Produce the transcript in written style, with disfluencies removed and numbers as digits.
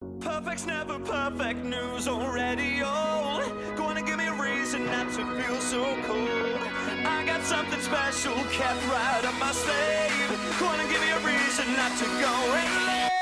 Perfect's never perfect, news already old. Gonna give me a reason not to feel so cold. I got something special kept right up my sleeve. Gonna give me a reason not to go and live.